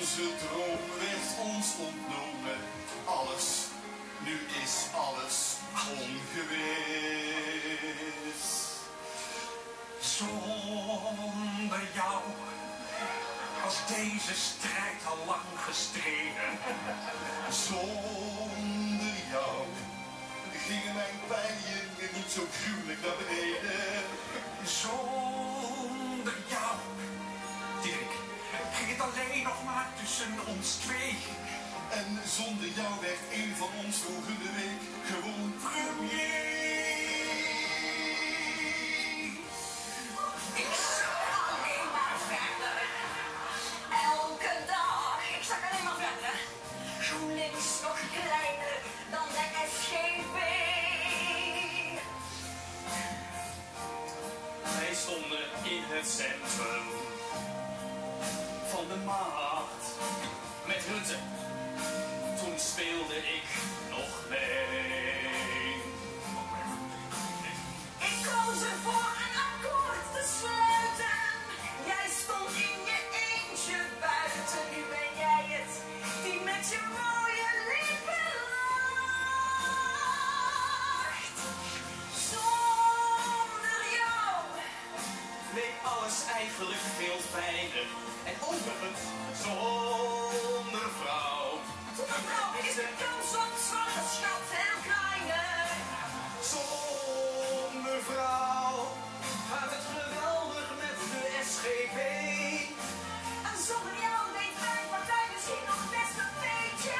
Onze droom werd ons ontnomen. Alles, nu is alles ongewis. Zonder jou was deze strijd al lang gestreden. Zonder jou gingen mijn bijen niet zo gruwelijk naar beneden. Zonder jou, Dirk, ging het alleen nog maar tussen ons twee. En zonder jou werd een van ons volgende week gewoon premier. Ik zag alleen maar verder. Elke dag, ik zag alleen maar verder. GroenLinks nog kleiner dan de SGP. Wij stonden in het centrum van de macht. Met Rutte, toen speelde ik nog mee. Ik koos ervoor een akkoord te sluiten. Jij stond in je eentje buiten. Nu ben jij het die met je mooie lippen lacht. Zonder jou Leek alles eigenlijk veel fijner. En overigens zonder vrouw. zonder vrouw is de kans op zwangerschap veel kleiner. Zonder vrouw gaat het geweldig met de SGP. En zonder jou weet mijn partij misschien nog best een beetje.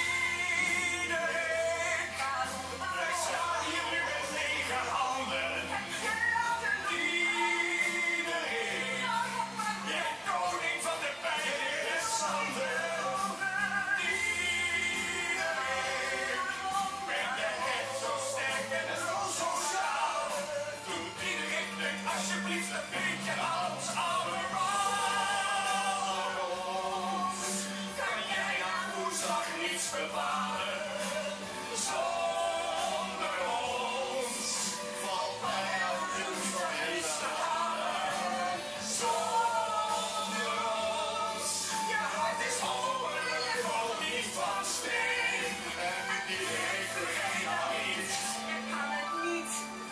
Iedereen, wij staan hier nu met lege handen. Iedereen, jij koning van de bijen in de zanden. Iedereen, ben je echt zo sterk en zo sociaal. Doe iedereen, denk alsjeblieft een beetje aan ons allemaal. Kan jij aan woensdag niets bepalen? Zonder ons valt mij elke woensdag iets te halen. Zonder ons, je hart is hopelijk ook niet van steen. En iedereen vergeet dat niet. Ik kan het niet.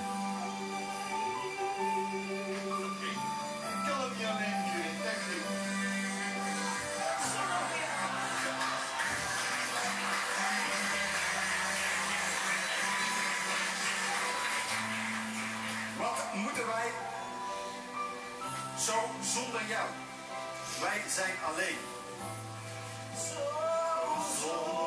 Ik kan het niet alleen jullie, echt niet. Wat moeten wij zo zonder jou? Wij zijn alleen. Zonder